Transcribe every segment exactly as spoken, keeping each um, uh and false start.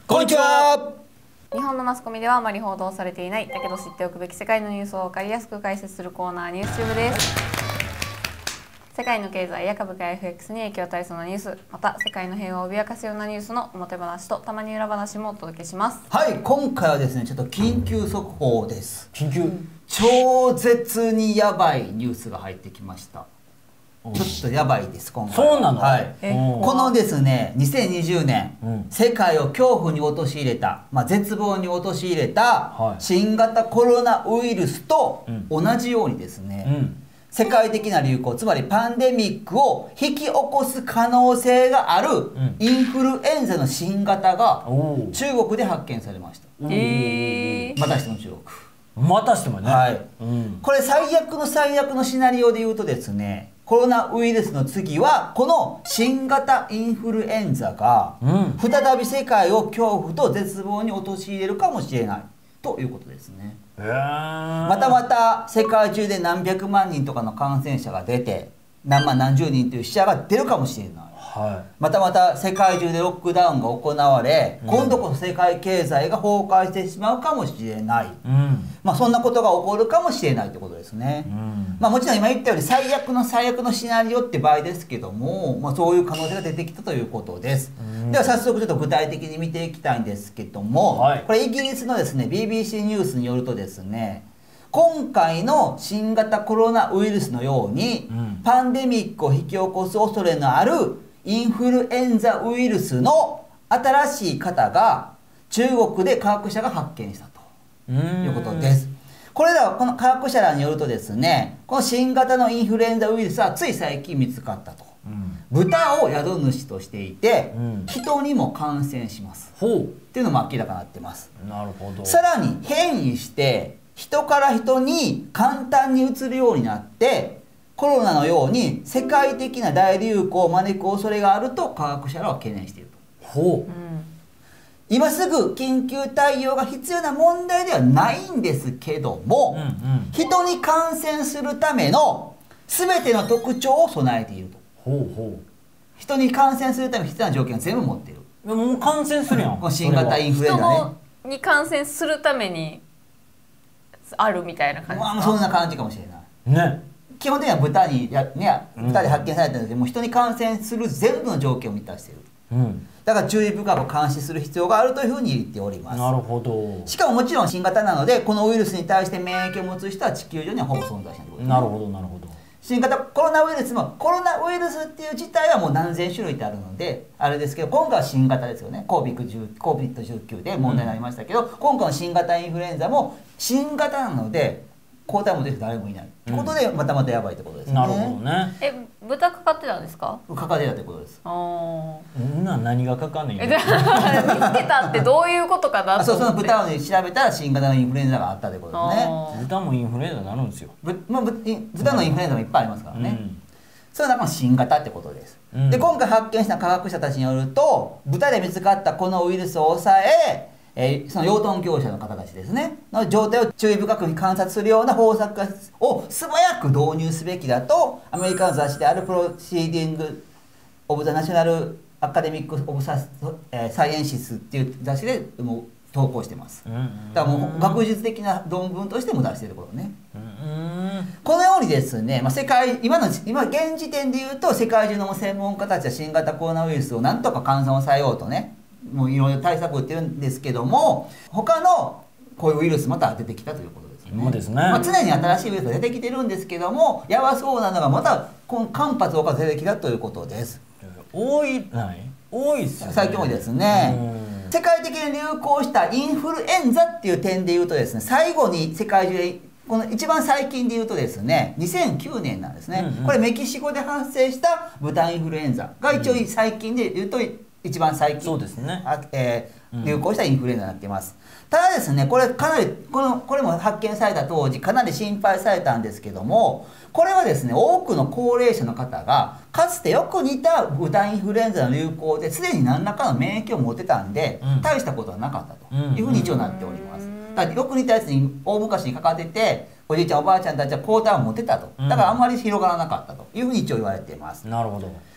こんにちは。 日本のマスコミではあまり報道されていないだけど知っておくべき世界のニュースを分かりやすく解説するコーナーニュースチューブです。世界の経済や株価 エフエックス に影響を与えそうなニュース、また世界の平和を脅かすようなニュースの表話とたまに裏話もお届けします。 はい、今回はですねちょっと緊急速報です。 緊急、 超絶にやばいニュースが入ってきました。ちょっとやばいです今回。 そうなの？ はい。 えこのですねにせんにじゅうねん、 うん、 世界を恐怖に陥れた、まあ、絶望に陥れた、 はい、 新型コロナウイルスと同じようにですね、 うん、 世界的な流行、つまりパンデミックを引き起こす可能性があるインフルエンザの新型が中国で発見されました。 えー、 またしても中国。 またしてもね。 はい。 うん、ここれ最悪の最悪のシナリオで言うとですね、コロナウイルスの次はこの新型インフルエンザが再び世界を恐怖と絶望に陥れるかもしれないということですね。 えー、 またまた世界中で何百万人とかの感染者が出て何万何十人という死者が出るかもしれない。 はい、 またまた世界中でロックダウンが行われ、うん、今度こそ世界経済が崩壊してしまうかもしれない、うん、まあそんなことが起こるかもしれないということですね、うん、まあもちろん今言ったように最悪の最悪のシナリオって場合ですけども、まあ、そういう可能性が出てきたということです、うん、では早速ちょっと具体的に見ていきたいんですけども、はい、これイギリスのですね ビービーシー ニュースによるとですね、今回の新型コロナウイルスのように、うん、パンデミックを引き起こす恐れのあるインフルエンザウイルスの新しい型が中国で科学者が発見したということです。これらはこの科学者らによるとですね、この新型のインフルエンザウイルスはつい最近見つかったと、うん、豚を宿主としていて、うん、人にも感染しますっていうのも明らかになってます。 なるほど。 さらに変異して人から人に簡単にうつるようになってコロナのように世界的な大流行を招く恐れがあると科学者らは懸念していると。ほう、うん、今すぐ緊急対応が必要な問題ではないんですけども、うんうん、人に感染するための全ての特徴を備えていると。ほうほう、人に感染するために必要な条件を全部持っている。 もう感染するやんこの新型インフルエンザね。 人に感染するためにあるみたいな感じですか？ まあ、そんな感じかもしれないね。基本的には豚にや、ね、豚で発見されたので、もう人に感染する全部の条件を満たしている、うん、だから注意深く監視する必要があるというふうに言っております。 なるほど。 しかももちろん新型なのでこのウイルスに対して免疫を持つ人は地球上にはほぼ存在しないということですね。なるほどなるほど。新型コロナウイルスもコロナウイルスっていう自体はもう何千種類ってあるのであれですけど、今回は新型ですよね。 コービッドじゅうきゅう で問題になりましたけど、うん、今回の新型インフルエンザも新型なので抗体も出て誰もいないってことで、またまたやばいってことですね。なるほどね。え、豚かかってたんですか？ かかってたってことです。 ああ。な何がかかんねん。見つけたってどういうことかなと思って。 そう、その豚を調べたら新型のインフルエンザがあったってことですね。 豚もインフルエンザになるんですよ。 ぶ、まあ、ぶ豚のインフルエンザもいっぱいありますからね。うん、それは中新型ってことです。うん、で今回発見した科学者たちによると、豚で見つかったこのウイルスを抑え。えー、その養豚業者の方たちですねの状態を注意深く観察するような方策を素早く導入すべきだとアメリカの雑誌であるプロシーディング・オブ・ザ・ナショナル・アカデミック・オブ・サイエンシスっていう雑誌でもう投稿してます。だからもう学術的な論文としても出していることね。このようにですね、まあ、世界今の今現時点で言うと世界中の専門家たちは新型コロナウイルスをなんとか感染を抑えようとねもういろいろ対策を打ってるんですけども、他のこういうウイルスまた出てきたということですね。 そうですね。 まあ常に新しいウイルスが出てきてるんですけども、やばそうなのがまた間髪を置かず出てきたということです。 多いない多いですよね。 最近多いですね。世界的に流行したインフルエンザっていう点で言うとですね、最後に世界中でこの一番最近で言うとですねにせんきゅうねんなんですね。うんうん、これメキシコで発生した豚インフルエンザが一応最近で言うと一番最近そうですね、えー、流行したインフルエンザになっています。ただですねこれかなりこのこれも発見された当時かなり心配されたんですけども、これはですね多くの高齢者の方がかつてよく似た豚インフルエンザの流行ですでに何らかの免疫を持ってたんで、うん、大したことはなかったというふうに一応なっております。だからよく似たやつに大昔にかかってておじいちゃんおばあちゃんたちは抗体を持ってたと、だからあんまり広がらなかったというふうに一応言われています。 なるほど。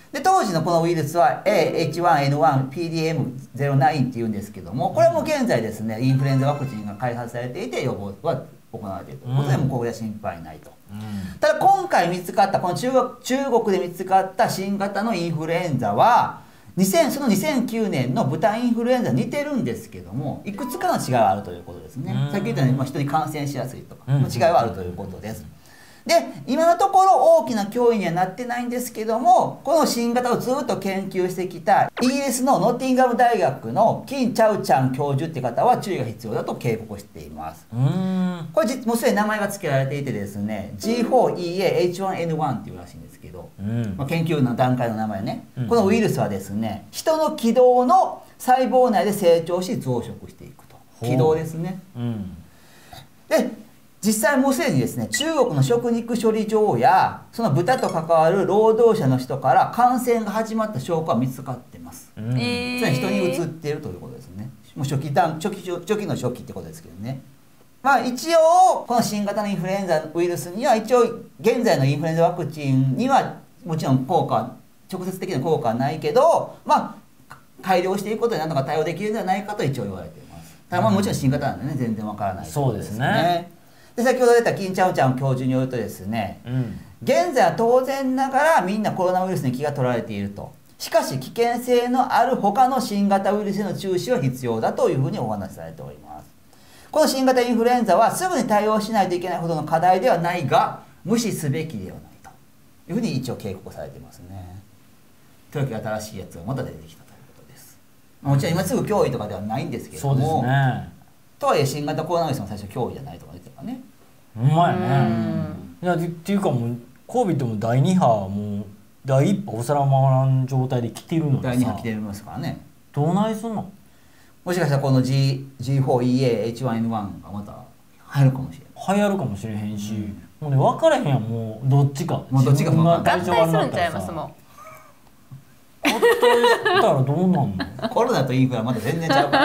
で当時のこのウイルスは エーエイチワンエヌワンピーディーエムゼロナイン っていうんですけども、これはもう現在ですねインフルエンザワクチンが開発されていて予防は行われているということで、もうこれは心配ないと。うん、ただ今回見つかったこの中国、中国で見つかった新型のインフルエンザはにせんそのにせんきゅうねんの豚インフルエンザに似てるんですけども、いくつかの違いがあるということですね。さっき言ったように、まあ、人に感染しやすいとかの違いはあるということです。で今のところ大きな脅威にはなってないんですけども、この新型をずっと研究してきたイギリスのノッティンガム大学のキン・チャウチャン教授って方は注意が必要だと警告しています。うーんこれもうすでに名前が付けられていてですね ジーフォーイーエーエイチワンエヌワン っていうらしいんですけど、うん、まあ、研究の段階の名前ね、うん、このウイルスはですね人の気道の細胞内で成長し増殖していくと。気道ですね、うん、で実際もうすでにですね中国の食肉処理場やその豚と関わる労働者の人から感染が始まった証拠は見つかってます、うん、つまり人に移っているということですね。もう初期段初期初期の初期ってことですけどね。まあ一応この新型のインフルエンザウイルスには一応現在のインフルエンザワクチンにはもちろん効果直接的な効果はないけど、まあ改良していくことで何とか対応できるんじゃないかと一応言われています。ただまあもちろん新型なんでね全然わからないということですね。そうですね。で先ほど出たキン・チャオチャン教授によるとですね、うん、現在は当然ながらみんなコロナウイルスに気が取られていると。しかし危険性のある他の新型ウイルスへの注視は必要だというふうにお話しされております。この新型インフルエンザはすぐに対応しないといけないほどの課題ではないが無視すべきではないというふうに一応警告されていますね。というわけで新しいやつがまた出てきたということです。もちろん今すぐ脅威とかではないんですけれども、そうですね、とはいえ新型コロナウイルスも最初脅威じゃないとか言ってたからね。 うまいね。いやっていうかもう コービッド もだいに波もうだいいっ波おさらまらん状態で来てるのにさ。 だいに波来てますからね。 どうないすんの？ もしかしたらこの ジーフォーイーエーエイチワンエヌワン がまた流行るかもしれない。 流行るかもしれへんし、うん、もうね分からへんやんもうどっちか。 もうどっちか分からん。合体するんちゃいますもん。 合体したらどうなんの？ コロナとインフルはまた全然ちゃうから。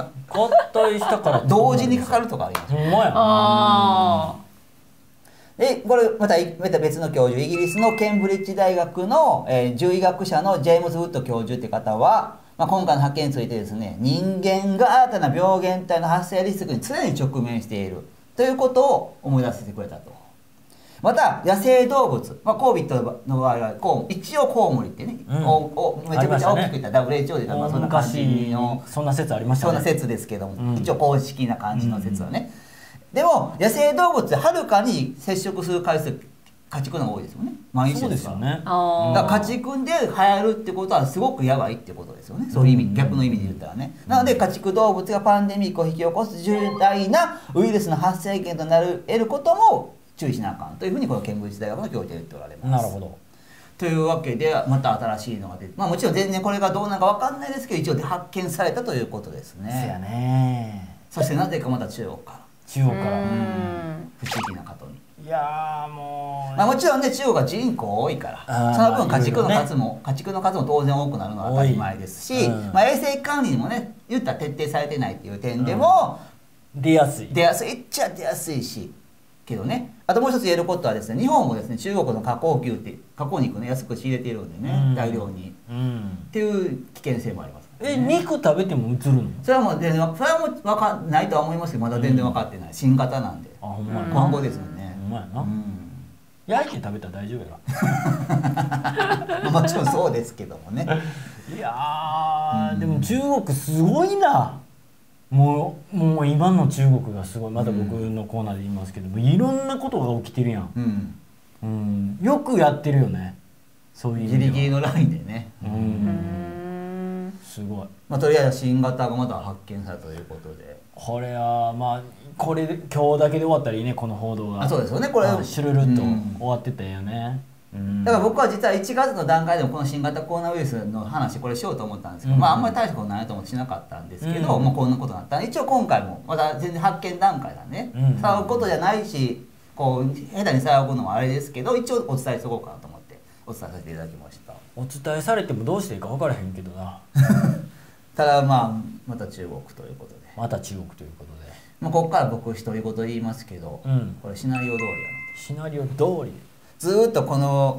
合体したから同時にかかるとかあります。 ほんまやな。 あでこれまた別の教授、イギリスのケンブリッジ大学の、えー、獣医学者のジェームズ・ウッド教授って方は、まあ、今回の発見についてですね、人間が新たな病原体の発生リスクに常に直面しているということを思い出せてくれたと。また野生動物、まあ、コービッドの場合はこう一応コウモリってね、うん、おおめちゃめちゃ大きく言ったら ダブリューエイチオー で言ったらまあそんな感じのそんな説ありましたね。 そんな説ですけども、うん、一応公式な感じの説はね、うん、でも野生動物ではるかに接触する回数家畜の方が多いですよね。毎日ですからね。だから家畜で流行るってことはすごくやばいってことですよね。そういう意味、逆の意味で言ったらね。なので家畜動物がパンデミックを引き起こす重大なウイルスの発生源となる得ることも注意しなあかんというふうにこのケンブリッジ大学の教授は言っておられます。 なるほど。 というわけでまた新しいのが出て、まあもちろん全然これがどうなのかわかんないですけど一応発見されたということですね。 そうやね。 そしてなぜかまた中国から。 中国から。 うん不思議なことに。 いやもう、 まあ、もちろんね中国は人口多いからその分家畜の数も、ね、家畜の数も当然多くなるのは当たり前ですし、うん、まあ、衛生管理にもね言ったら徹底されてないっていう点でも、 うん、出やすい出やすいっちゃ出やすいしけどね。あともう一つ言えることはですね日本もですね中国の加工牛って加工肉ね安く仕入れているんでね、うん、大量に、うん、っていう危険性もあります、ね、 え肉食べても映るの？ それはもう全然それはもう分かんないとは思いますけどまだ全然分かってない、うん、新型なんで。あほんまやな。今後ですよね。 ほんまやな、うん、焼いて食べたら大丈夫やろ。 もちろんそうですけどもね。 いやー、うん、でも中国すごいな。もうもう今の中国がすごい。また僕のコーナーで言いますけども、うん、いろんなことが起きてるやん、うんうん、よくやってるよね。そういうギリギリのラインでね、うん、 うんすごい。 まあ、とりあえず新型がまた発見されたということでこれはまあこれ今日だけで終わったらいいねこの報道が。 あそうですよねこれシュルルっと終わってたよね、うん、 だから僕は実はいちがつの段階でもこの新型コロナウイルスの話これしようと思ったんですけど、うん、まああんまり大したことないと思ってしなかったんですけど、うん、もうこんなことになった。一応今回もまだ全然発見段階だね、うん、騒ぐことじゃないしこう下手に騒ぐのもあれですけど一応お伝えしとこうかなと思ってお伝えさせていただきました。 お伝えされてもどうしていいか分からへんけどな。 ただまあまた中国ということでまた中国ということで、 まあ、ここから僕独り言言いますけど、うん、これシナリオ通りやな。 シナリオ通りずーっとこの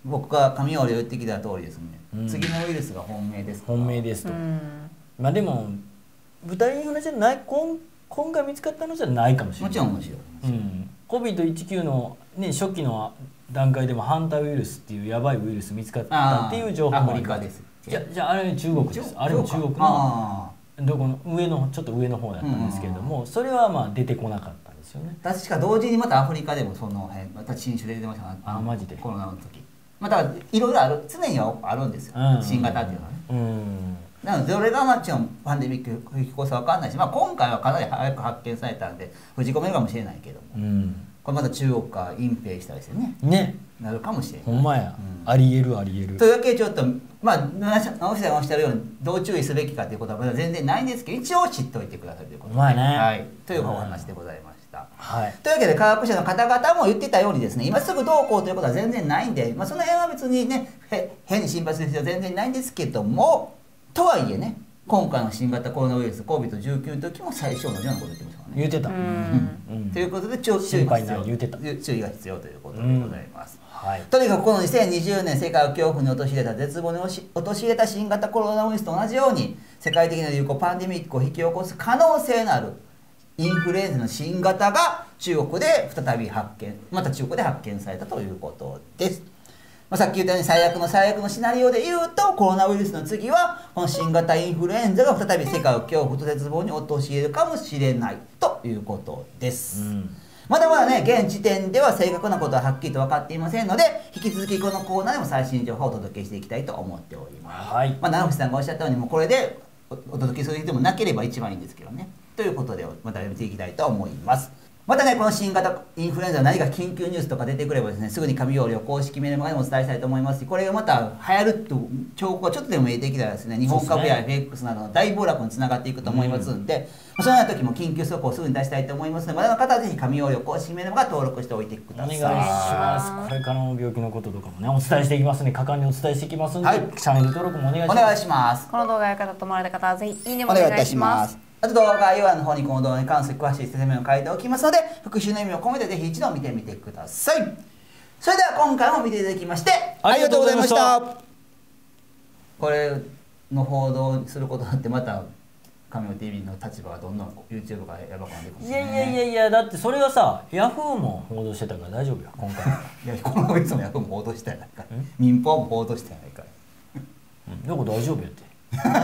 僕が神折を言ってきた通りですね、うん、次のウイルスが本命です本命ですと、うん、まあでも豚インフルじゃない今今回見つかったのじゃないかもしれない。 もちろんもちろん、うん、 コビッドじゅうきゅう の、ね、初期の段階でもハンタウイルスっていうやばいウイルス見つかったっていう情報もあります。じゃじゃああれ中国です。あれも中国のどこの上のちょっと上の方だったんですけれども、それはまあ出てこなかったんですよね。 確か同時にまたアフリカでもその辺また新種で出てましたね。 あマジでコロナの時。まあだからいろいろある常にはあるんですよ。うん、新型っていうのはね。うんなのでどれがもちろんパンデミック引きこさ分かんないし、まあ、今回はかなり早く発見されたんで封じ込めるかもしれないけども、うん、これまた中国が隠蔽したりしてねねなるかもしれない。 ほんまや、うん、ありえるありえる。 というわけでちょっとまあ直したがおっしゃるようにどう注意すべきかということはまだ全然ないんですけど一応知っておいてくださいということで、 ねはい、というお話でございました。 はい、 というわけで科学者の方々も言ってたようにですね今すぐどうこうということは全然ないんで、まあ、その辺は別にね変に心配する必要は全然ないんですけどもとはいえね今回の新型コロナウイルス コビッドじゅうきゅう の時も最初同じようなこと言ってましたからね。 言ってた、うんうん、ということで注意が必要言ってた注意が必要ということでございます、 うんはい、 とにかくこのにせんにじゅうねん世界を恐怖に陥れた絶望に陥れた新型コロナウイルスと同じように世界的な流行パンデミックを引き起こす可能性のあるインフルエンザの新型が中国で再び発見また中国で発見されたということです。まあ、さっき言ったように最悪の最悪のシナリオで言うとコロナウイルスの次はこの新型インフルエンザが再び世界を恐怖と絶望に陥れるかもしれないということです、うん、まだまだね現時点では正確なことははっきりと分かっていませんので引き続きこのコーナーでも最新情報をお届けしていきたいと思っております、はいまあ、七口さんがおっしゃったようにもうこれでお届けする人もなければ一番いいんですけどねということでまた見ていきたいと思います。またねこの新型インフルエンザ何か緊急ニュースとか出てくればですねすぐに神尾寮公式メルマガでもお伝えしたいと思いますしこれがまた流行ると兆候がちょっとでも見えてきたらですね日本株や エフエックス などの大暴落につながっていくと思いますんで、うん、そのような時も緊急速報をすぐに出したいと思いますのでまだの方はぜひ神尾寮公式メルマガ登録しておいてください。 お願いします。これからの病気のこととかもねお伝えしていきますので果敢にお伝えしていきますので、はい、チャンネル登録もお願いします。 お願いします。 この動画が良かったと思われた方はぜひいいねもお願いいたします。 あと動画概要欄の方にこの動画に関する詳しい説明を書いておきますので復習の意味を込めてぜひ一度見てみてください。それでは今回も見ていただきましてありがとうございました。これの報道することによってまた神尾 ティーブイ の立場がどんどん YouTube がやばくなってくるんですね。 いやいやいやいやだってそれはさヤフーも報道してたから大丈夫よ今回いやこのウイルスもヤフーも報道してないから民放も報道してないからだから大丈夫やって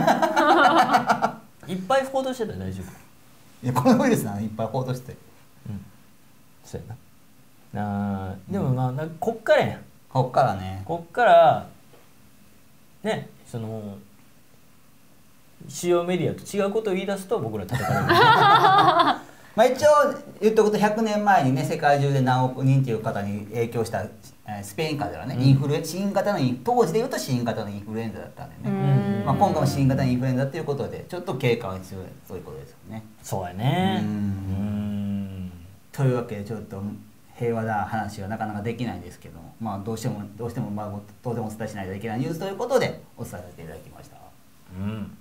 いっぱい報道してたら大丈夫。 いやこのウイルスなのいっぱい報道してうんそうやなあでもまあ、うん、こっからやんこっからねこっからねその主要メディアと違うことを言い出すと僕ら叩かれるまあ一応言っとくとひゃくねんまえにね世界中で何億人という方に影響したスペイン風邪はね、うん、インフル新型の当時でいうと新型のインフルエンザだったんでね、まあ、今回も新型のインフルエンザということでちょっと警戒は必要そういうことですよね。 そうやねうんうんというわけでちょっと平和な話はなかなかできないんですけども、まあ、どうしてもどうしてもまあ当然お伝えしないといけないニュースということでお伝えさせていただきました。うん